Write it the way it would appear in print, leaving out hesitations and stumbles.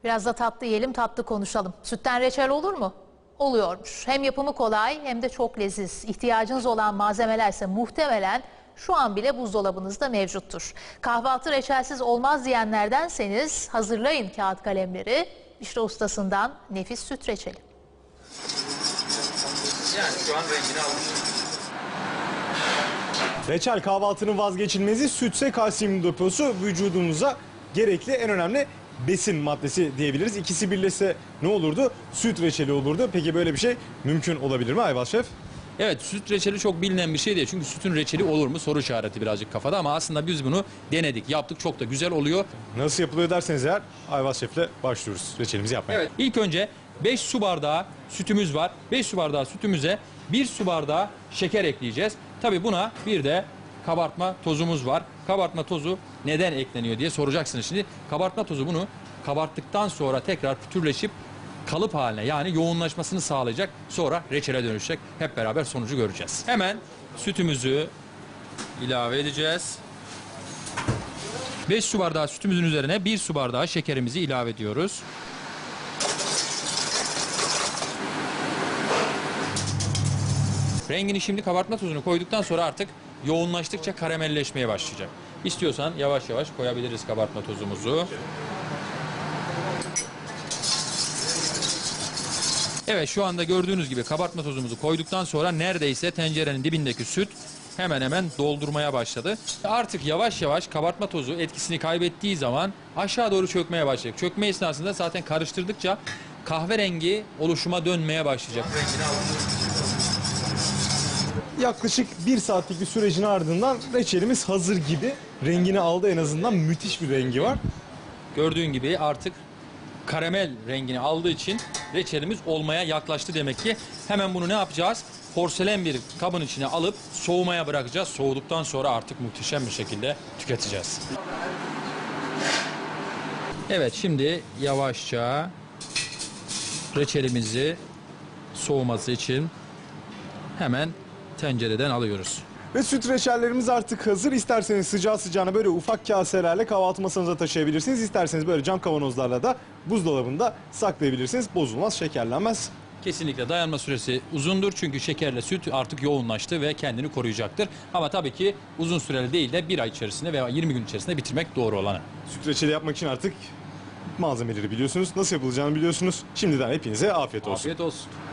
Biraz da tatlı yiyelim, tatlı konuşalım. Sütten reçel olur mu? Oluyormuş. Hem yapımı kolay hem de çok leziz. İhtiyacınız olan malzemeler ise muhtemelen şu an bile buzdolabınızda mevcuttur. Kahvaltı reçelsiz olmaz diyenlerdenseniz hazırlayın kağıt kalemleri. İşte ustasından nefis süt reçeli. Yani şu an rengini almış. Reçel kahvaltının vazgeçilmezi, sütse kalsiyum deposu, vücudumuza gerekli en önemli besin maddesi diyebiliriz. İkisi birleşse ne olurdu? Süt reçeli olurdu. Peki böyle bir şey mümkün olabilir mi Ayvaz Şef? Evet, süt reçeli çok bilinen bir şey değil. Çünkü sütün reçeli olur mu soru işareti birazcık kafada, ama aslında biz bunu denedik, yaptık, çok da güzel oluyor. Nasıl yapılıyor derseniz eğer Ayvaz Şef'le başlıyoruz reçelimizi yapmaya. Evet, ilk önce 5 su bardağı sütümüz var. 5 su bardağı sütümüze 1 su bardağı şeker ekleyeceğiz. Tabii buna bir de kabartma tozumuz var. Kabartma tozu neden ekleniyor diye soracaksınız şimdi. Kabartma tozu bunu kabarttıktan sonra tekrar pütürleşip kalıp haline, yani yoğunlaşmasını sağlayacak. Sonra reçele dönüşecek. Hep beraber sonucu göreceğiz. Hemen sütümüzü ilave edeceğiz. 5 su bardağı sütümüzün üzerine 1 su bardağı şekerimizi ilave ediyoruz. Rengini şimdi kabartma tozunu koyduktan sonra artık yoğunlaştıkça karamelleşmeye başlayacak. İstiyorsan yavaş yavaş koyabiliriz kabartma tozumuzu. Evet, şu anda gördüğünüz gibi kabartma tozumuzu koyduktan sonra neredeyse tencerenin dibindeki süt hemen hemen doldurmaya başladı. Artık yavaş yavaş kabartma tozu etkisini kaybettiği zaman aşağı doğru çökmeye başlayacak. Çökme esnasında zaten karıştırdıkça kahverengi oluşuma dönmeye başlayacak. Yaklaşık 1 saatlik bir sürecin ardından reçelimiz hazır gibi. Rengini aldı, en azından müthiş bir rengi var. Gördüğün gibi artık karamel rengini aldığı için reçelimiz olmaya yaklaştı demek ki. Hemen bunu ne yapacağız? Porselen bir kabın içine alıp soğumaya bırakacağız. Soğuduktan sonra artık muhteşem bir şekilde tüketeceğiz. Evet, şimdi yavaşça reçelimizi soğuması için hemen tencereden alıyoruz. Ve süt reçellerimiz artık hazır. İsterseniz sıcağı sıcağına böyle ufak kaselerle kahvaltı masanıza taşıyabilirsiniz. İsterseniz böyle cam kavanozlarla da buzdolabında saklayabilirsiniz. Bozulmaz, şekerlenmez. Kesinlikle dayanma süresi uzundur çünkü şekerle süt artık yoğunlaştı ve kendini koruyacaktır. Ama tabii ki uzun süreli değil de 1 ay içerisinde veya 20 gün içerisinde bitirmek doğru olanı. Süt reçeli yapmak için artık malzemeleri biliyorsunuz. Nasıl yapılacağını biliyorsunuz. Şimdiden hepinize afiyet olsun. Afiyet olsun.